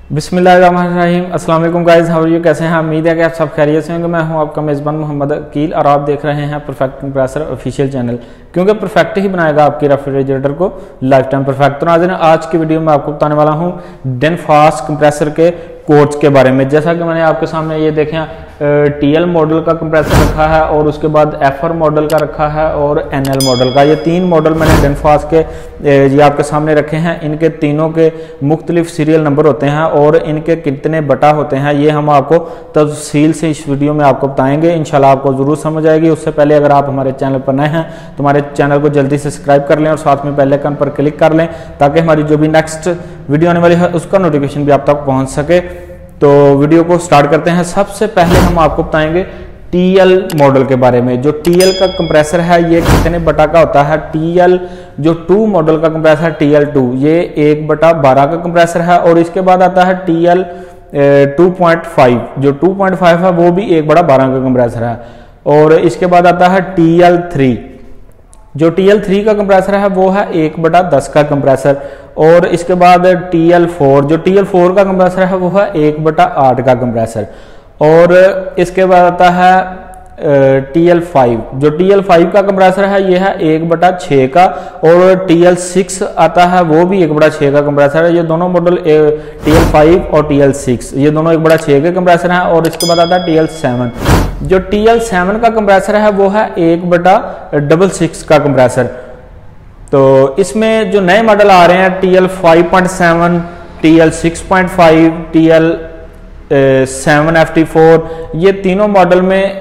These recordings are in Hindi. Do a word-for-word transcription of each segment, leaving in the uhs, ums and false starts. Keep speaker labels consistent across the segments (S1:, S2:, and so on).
S1: बिस्मिल्लाहिर्रहमानिर्रहीम। अस्सलाम वालेकुम गाइस, हाउ आर यू? कैसे हैं? उम्मीद है कि आप सब खैरियत से होंगे। मैं हूं आपका मेज़बान मोहम्मद अकील और आप देख रहे हैं परफेक्ट कंप्रेसर ऑफिशियल चैनल, क्योंकि परफेक्ट ही बनाएगा आपकी रेफ्रिजरेटर को लाइफ टाइम परफेक्ट। तो नाज़रीन, आज की वीडियो में आपको बताने वाला हूं डेनफास्ट कंप्रेसर के कोड्स के बारे में। जैसा कि मैंने आपके सामने ये देखें टी एल मॉडल का कंप्रेसर रखा है और उसके बाद एफ आर मॉडल का रखा है और एन एल मॉडल का। ये तीन मॉडल मैंने डेनफास्ट के ये आपके सामने रखे हैं। इनके तीनों के मुख्तलिफ सीरियल नंबर होते हैं और इनके कितने बटा होते हैं ये हम आपको तफसील से इस वीडियो में आपको बताएंगे। इंशाल्लाह आपको ज़रूर समझ आएगी। उससे पहले अगर आप हमारे चैनल पर नए हैं तो हमारे चैनल को जल्दी से सब्सक्राइब कर लें और साथ में बेल आइकन पर क्लिक कर लें ताकि हमारी जो भी नेक्स्ट वीडियो आने वाली है उसका नोटिफिकेशन भी आप तक पहुँच सके। तो वीडियो को स्टार्ट करते हैं। सबसे पहले हम आपको बताएंगे टी एल मॉडल के बारे में। जो टी एल का कंप्रेसर है ये कितने बटा का होता है। टी एल जो टू मॉडल का कंप्रेसर टी एल टू ये एक बटा बारह का कंप्रेसर है और इसके बाद आता है T L two point five. जो टू पॉइंट फाइव है वो भी एक बटा बारह का कंप्रेसर है और इसके बाद आता है टी एल थ्री। जो टी एल थ्री का कंप्रेसर है वो है एक बटा दस का कंप्रेसर और इसके बाद टी एल फोर। जो टी एल फोर का कंप्रेसर है वो है एक बटा आठ का कंप्रेसर और इसके बाद आता है टी एल फाइव। जो टी एल फाइव का कंप्रेसर है ये है एक बटा छः का और टी एल सिक्स आता है वो भी एक बटा छः का कंप्रेसर है। ये दोनों मॉडल टी एल फाइव और टी एल सिक्स ये दोनों एक बटा छः के कंप्रेसर हैं। और इसके बाद आता है टी एल सेवन। जो टी एल सेवन का कंप्रेसर है वो है एक बटा डबल सिक्स का कंप्रेसर। तो इसमें जो नए मॉडल आ रहे हैं T L five point seven, T L six point five, T L seven F T four, ये तीनों मॉडल में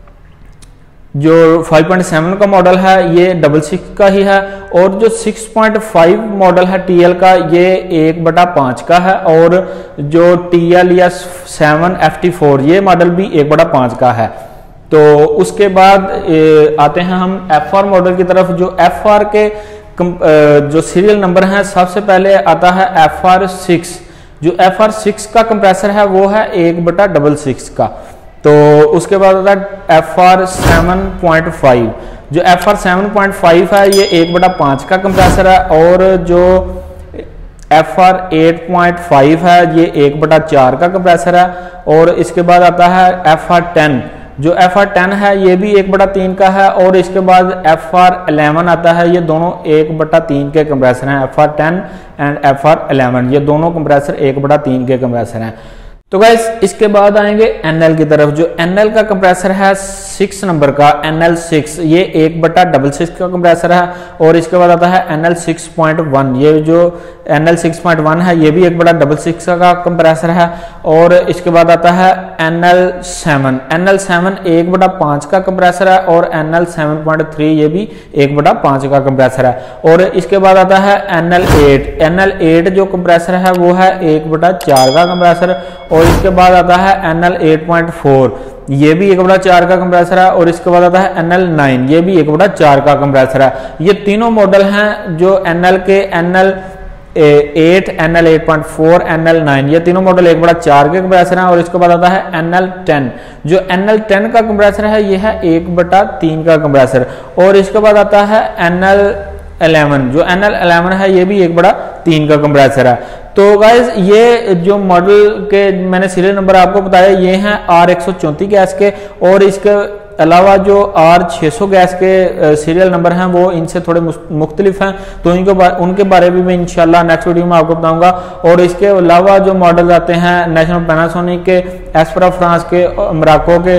S1: जो फाइव पॉइंट सेवन का मॉडल है ये डबल सिक्स का ही है और जो सिक्स पॉइंट फाइव मॉडल है टी एल का ये एक बटा पाँच का है और जो टी एल या सेवन एफ टी फोर ये मॉडल भी एक बटा पाँच का है। तो उसके बाद ए, आते हैं हम एफ आर मॉडल की तरफ। जो एफ आर के जो सीरियल नंबर हैं सबसे पहले आता है एफ आर सिक्स। जो एफ आर सिक्स का कंप्रेसर है वो है एक बटा डबल सिक्स का। तो उसके बाद आता है F R seven point five. जो F R seven point five है ये एक बटा पाँच का कंप्रेसर है और जो F R eight point five है ये एक बटा चार का कंप्रेसर है। और इसके बाद आता है एफ आर टेन। जो एफ आर टेन है ये भी एक बटा तीन का है और इसके बाद एफ आर इलेवन आता है। ये दोनों एक बटा तीन के कंप्रेसर हैं। F R ten and F R eleven ये दोनों कंप्रेसर एक बटा तीन के कंप्रेसर हैं। तो गाइस इसके बाद आएंगे एन एल की तरफ। जो एन एल का कंप्रेसर है सिक्स नंबर का एन एल सिक्स ये एक बटा डबल सिक्स का कंप्रेसर है और इसके बाद आता है N L six point one. ये जो N L six point one है ये भी एक बटा डबल सिक्स का कंप्रेसर है। और इसके बाद आता है N L seven. N L seven एक बटा पाँच का कंप्रेसर है और N L seven point three ये भी एक बटा पाँच का कंप्रेसर है। और इसके बाद आता है N L eight. N L eight जो कंप्रेसर है वो है एक बटा चार का कंप्रेसर और इसके बाद आता है N L eight point four ये भी एक बटा चार का कंप्रेसर है। और इसके बाद आता है एन एल नाइन ये भी एक बटा चार का कंप्रेसर है। ये तीनों मॉडल हैं जो एन एल के N L eight, N L eight point four, N L nine ये तीनों मॉडल एक बटा चार के कंप्रेसर हैं। और इसके बाद आता है एन एल टेन। जो एन एल टेन का कंप्रेसर है ये है एक बटा तीन का कंप्रेसर। और इसके बाद आता है एन एल इलेवन। जो एन एल इलेवन है ये भी एक बड़ा तीन का कंप्रेसर है। तो गाइज ये जो मॉडल के मैंने सीरियल नंबर आपको बताया ये हैं आर एक सौ चौंतीस गैस के और इसके अलावा जो आर छः सौ गैस के सीरियल नंबर हैं वो इनसे थोड़े मुख्तलिफ हैं। तो इनको बा, उनके बारे में मैं इंशाल्लाह नेक्स्ट वीडियो में आपको बताऊंगा। और इसके अलावा जो मॉडल आते हैं नेशनल पैनासोनिक के, एस्परा फ्रांस के, मराको के,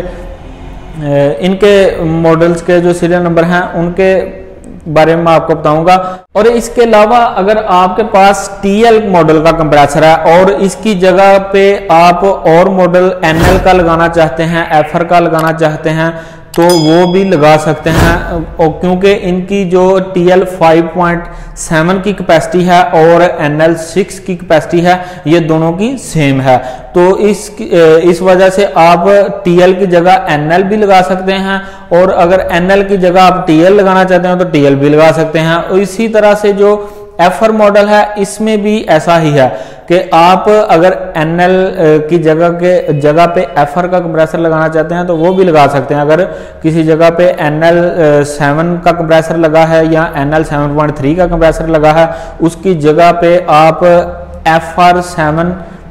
S1: इनके मॉडल्स के जो सीरियल नंबर हैं उनके बारे में मैं आपको बताऊंगा। और इसके अलावा अगर आपके पास टी एल मॉडल का कंप्रेसर है और इसकी जगह पे आप और मॉडल एन एल का लगाना चाहते हैं, एफ आर का लगाना चाहते हैं तो वो भी लगा सकते हैं। और क्योंकि इनकी जो T L five point seven की कैपेसिटी है और एन एल सिक्स की कैपेसिटी है ये दोनों की सेम है। तो इस इस वजह से आप टी एल की जगह एन एल भी लगा सकते हैं और अगर एन एल की जगह आप टी एल लगाना चाहते हैं तो टी एल भी लगा सकते हैं। और इसी तरह से जो एफ आर मॉडल है इसमें भी ऐसा ही है कि आप अगर एन एल की जगह के जगह पे एफ आर का कंप्रेसर लगाना चाहते हैं तो वो भी लगा सकते हैं। अगर किसी जगह पे एन एल सेवन का कंप्रेसर लगा है या N L seven point three का कंप्रेसर लगा है उसकी जगह पे आप F R seven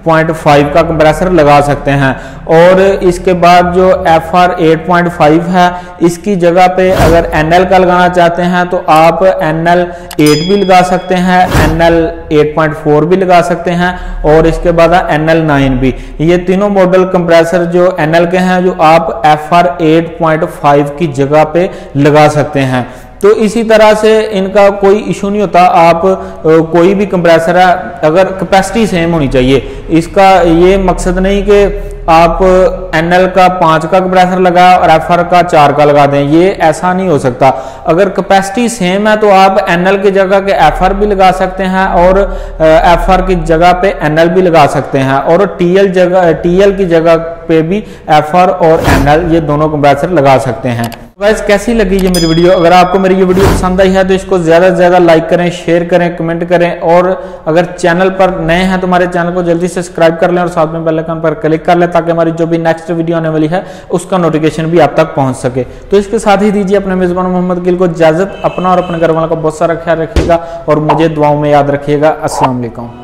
S1: point five का कंप्रेसर लगा सकते हैं। और इसके बाद जो F R eight point five है, इसकी जगह पे अगर एन एल का लगाना चाहते हैं तो आप एन एल एट भी लगा सकते हैं, N L eight point four भी लगा सकते हैं और इसके बाद एन एल नाइन भी। ये तीनों मॉडल कंप्रेसर जो एन एल के हैं जो आप F R eight point five की जगह पे लगा सकते हैं। तो इसी तरह से इनका कोई इशू नहीं होता। आप कोई भी कंप्रेसर है, अगर कैपेसिटी सेम होनी चाहिए, इसका ये मकसद नहीं कि आप एन एल का पाँच का कंप्रेसर लगा और एफ आर का चार का लगा दें, ये ऐसा नहीं हो सकता। अगर कैपेसिटी सेम है तो आप एन एल की जगह के एफ आर भी लगा सकते हैं और एफ आर की जगह पे एन एल भी लगा सकते हैं और टी एल जगह टी एल की जगह पे भी एफ आर और एन एल ये दोनों कंप्रेसर लगा सकते हैं। गाइस कैसी लगी ये मेरी वीडियो? अगर आपको मेरी ये वीडियो पसंद आई है तो इसको ज्यादा से ज्यादा लाइक करें, शेयर करें, कमेंट करें और अगर चैनल पर नए हैं तो हमारे चैनल को जल्दी से सब्सक्राइब कर लें और साथ में बेल आइकन पर क्लिक कर लें ताकि हमारी जो भी नेक्स्ट वीडियो आने वाली है उसका नोटिफिकेशन भी आप तक पहुंच सके। तो इसके साथ ही दीजिए अपने मेजबान मोहम्मद गिल को इजाजत। अपना और अपने घर वालों का बहुत सारा ख्याल रखिएगा और मुझे दुआओं में याद रखिएगा। अस्सलाम वालेकुम।